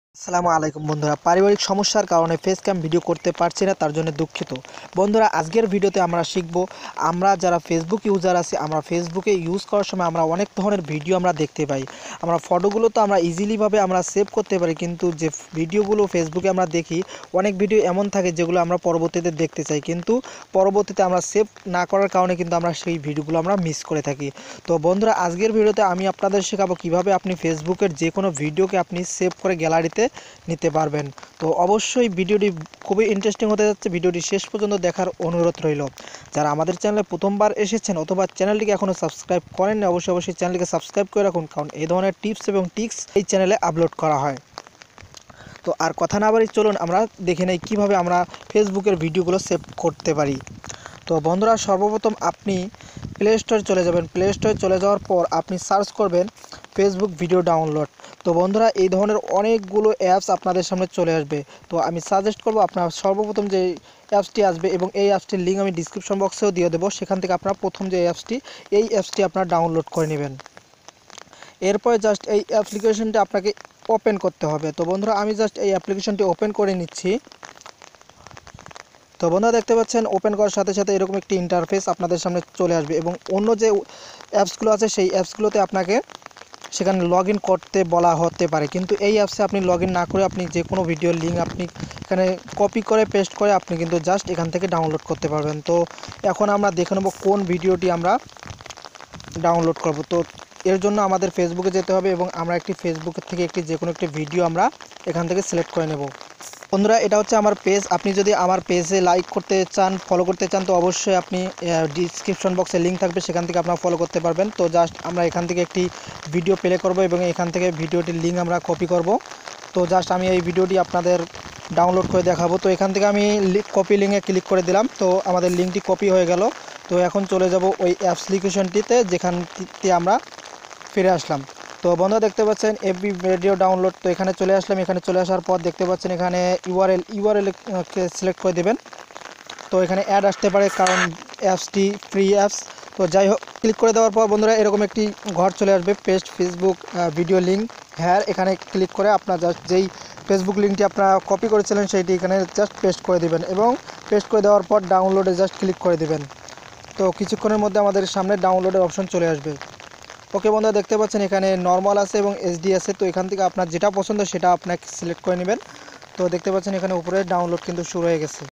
আসসালামু আলাইকুম বন্ধুরা, পারিবারিক সমস্যার কারণে ফেস ক্যাম ভিডিও করতে পারছি না, তার জন্য দুঃখিত। বন্ধুরা, আজকের ভিডিওতে আমরা শিখব, আমরা যারা ফেসবুক ইউজার আছি, আমরা ফেসবুকে ইউজ করার সময় আমরা অনেক ধরনের ভিডিও আমরা দেখতে পাই। আমরা ফটোগুলো তো আমরা ইজিলিভাবে আমরা সেভ করতে পারি, কিন্তু যে ভিডিওগুলো ফেসবুকে আমরা দেখি, অনেক ভিডিও এমন থাকে যেগুলো আমরা পরবর্তীতে দেখতে চাই, কিন্তু পরবর্তীতে আমরা সেভ না করার কারণে কিন্তু আমরা সেই ভিডিওগুলো আমরা মিস করে থাকি। তো বন্ধুরা, আজকের ভিডিওতে আমি আপনাদের শেখাবো কিভাবে আপনি ফেসবুকের যে কোনো ভিডিওকে আপনি সেভ করে গ্যালারিতে নিতে পারবেন। তো অবশ্যই ভিডিওটি খুবই ইন্টারেস্টিং হতে যাচ্ছে, ভিডিওটি শেষ পর্যন্ত দেখার অনুরোধ রইল। যারা আমাদের চ্যানেলে প্রথমবার এসেছেন অথবা চ্যানেলটিকে এখনও সাবস্ক্রাইব করেননি, অবশ্যই চ্যানেলটিকে সাবস্ক্রাইব করে রাখুন, কারণ এই ধরনের টিপস এবং ট্রিক্স এই চ্যানেলে আপলোড করা হয়। তো আর কথা না বাড়ি, চলুন আমরা দেখে নেই কীভাবে আমরা ফেসবুকের ভিডিওগুলো সেভ করতে পারি। তো বন্ধুরা, সর্বপ্রথম আপনি প্লে স্টোরে চলে যাবেন। প্লে স্টোরে চলে যাওয়ার পর আপনি সার্চ করবেন ফেসবুক ভিডিও ডাউনলোড। তো বন্ধুরা, এই ধরনের অনেকগুলো অ্যাপস আপনাদের সামনে চলে আসবে। তো আমি সাজেস্ট করব আপনার সর্বপ্রথম যে অ্যাপসটি আসবে, এবং এই অ্যাপসটির লিঙ্ক আমি ডিসক্রিপশন বক্সেও দিয়ে দেবো, সেখান থেকে আপনারা প্রথম যে এই অ্যাপসটি আপনারা ডাউনলোড করে নেবেন। এরপরে জাস্ট এই অ্যাপ্লিকেশনটি আপনাকে ওপেন করতে হবে। তো বন্ধুরা, আমি জাস্ট এই অ্যাপ্লিকেশনটি ওপেন করে নিচ্ছি। তো বন্ধুরা, দেখতে পাচ্ছেন ওপেন করার সাথে সাথে এরকম একটি ইন্টারফেস আপনাদের সামনে চলে আসবে, এবং অন্য যে অ্যাপসগুলো আছে সেই অ্যাপসগুলোতে আপনাকে সেখানে লগ ইন করতে বলা হতে পারে, কিন্তু এই অ্যাপসে আপনি লগ ইন না করে আপনি যে কোনো ভিডিওর লিঙ্ক আপনি এখানে কপি করে পেস্ট করে আপনি কিন্তু জাস্ট এখান থেকে ডাউনলোড করতে পারবেন। তো এখন আমরা দেখে নেব কোন ভিডিওটি আমরা ডাউনলোড করব। তো এর জন্য আমাদের ফেসবুকে যেতে হবে, এবং আমরা একটি ফেসবুকের থেকে যে কোনো একটি ভিডিও আমরা এখান থেকে সিলেক্ট করে নেব। বন্ধুরা, এটা হচ্ছে আমার পেজ। আপনি যদি আমার পেজে লাইক করতে চান, ফলো করতে চান, তো অবশ্যই আপনি ডিসক্রিপশন বক্সে লিঙ্ক থাকবে, সেখান থেকে আপনারা ফলো করতে পারবেন। তো জাস্ট আমরা এখান থেকে একটি ভিডিও প্লে করব, এবং এখান থেকে ভিডিওটির লিঙ্ক আমরা কপি করব। তো জাস্ট আমি এই ভিডিওটি আপনাদের ডাউনলোড করে দেখাবো। তো এখান থেকে আমি কপি লিঙ্কে ক্লিক করে দিলাম। তো আমাদের লিঙ্কটি কপি হয়ে গেল। তো এখন চলে যাব ওই অ্যাপ্লিকেশনটিতে, যেখানটিতে আমরা ফিরে আসলাম। তো বন্ধুরা, দেখতে পাচ্ছেন এফবি ভিডিও ডাউনলোড। তো এখানে চলে আসলাম। এখানে চলে আসার পর দেখতে পাচ্ছেন এখানে ইউআরএলকে সিলেক্ট করে দেবেন। তো এখানে অ্যাড আসতে পারে, কারণ অ্যাপসটি ফ্রি অ্যাপস। তো যাই হোক, ক্লিক করে দেওয়ার পর বন্ধুরা এরকম একটি ঘর চলে আসবে, পেস্ট ফেসবুক ভিডিও লিঙ্ক। হ্যাঁ, এখানে ক্লিক করে আপনার জাস্ট যেই ফেসবুক লিঙ্কটি আপনারা কপি করেছিলেন সেইটি এখানে জাস্ট পেস্ট করে দেবেন, এবং পেস্ট করে দেওয়ার পর ডাউনলোডে জাস্ট ক্লিক করে দেবেন। তো কিছুক্ষণের মধ্যে আমাদের সামনে ডাউনলোডের অপশন চলে আসবে। ওকে বন্ধুরা, দেখতে পাচ্ছেন এখানে নর্মাল আছে এবং এইচডি আছে। তো এখান থেকে আপনার যেটা পছন্দ সেটা আপনাকে সিলেক্ট করে নেবেন। তো দেখতে পাচ্ছেন এখানে উপরে ডাউনলোড কিন্তু শুরু হয়ে গেছে।